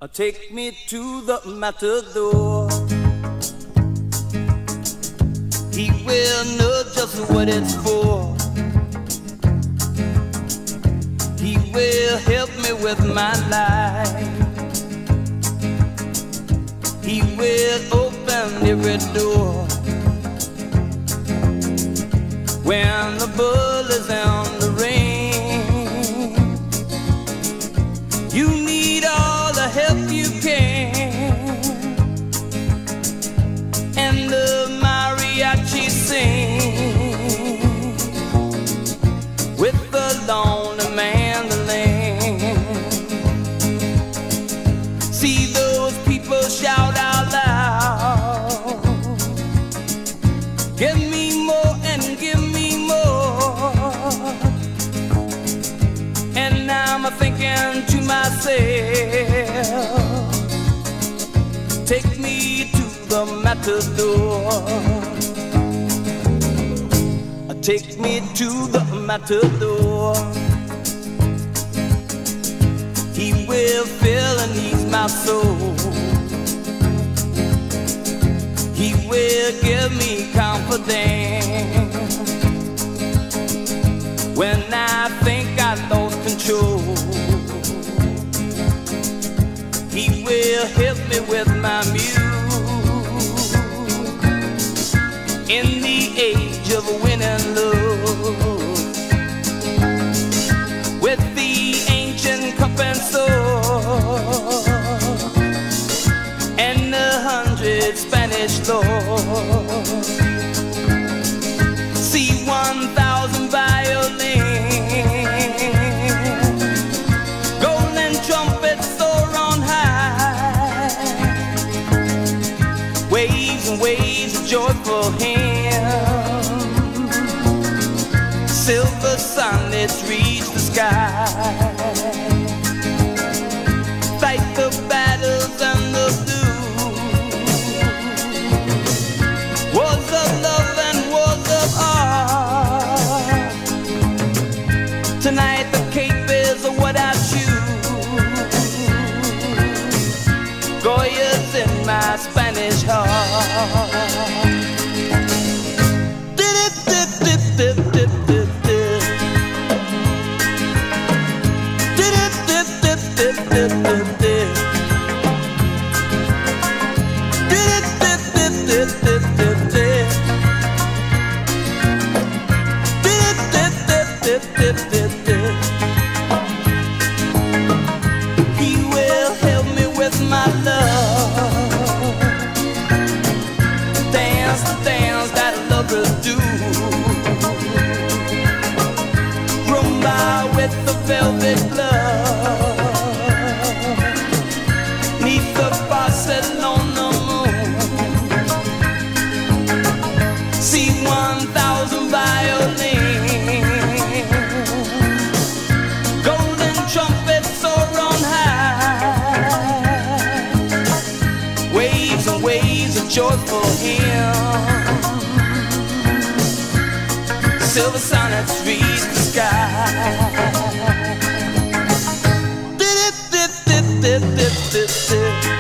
Take me to the matador. He will know just what it's for. He will help me with my life. He will open every door. When the bull is in the rain, you need all the help you can. And the mariachi sing with the lonely mandolin. See those people shout out loud, give me more and give me more. And I'm thinking to myself, take me to the matador. Take me to the matador. He will fill and ease my soul. He will give me confidence when I think I lost control. He will help me with my muse in the age of winning love, with the ancient cup and sword and 100 Spanish lords. See 1,000 violins, golden trumpets soar on high, waves and waves of joyful hymns, silver sunlets reach the sky. Fight the battles and the blues, wars of love and wars of art. Tonight the cape is what I choose. Goya's in my Spanish heart. He will help me with my love, dance the dance that lovers do, rumba with the velvet glove, neath the Barcelona moon. See 1,000 violins, golden trumpets soar on high, waves and waves of joyful hymns, silver sonnets reach the sky.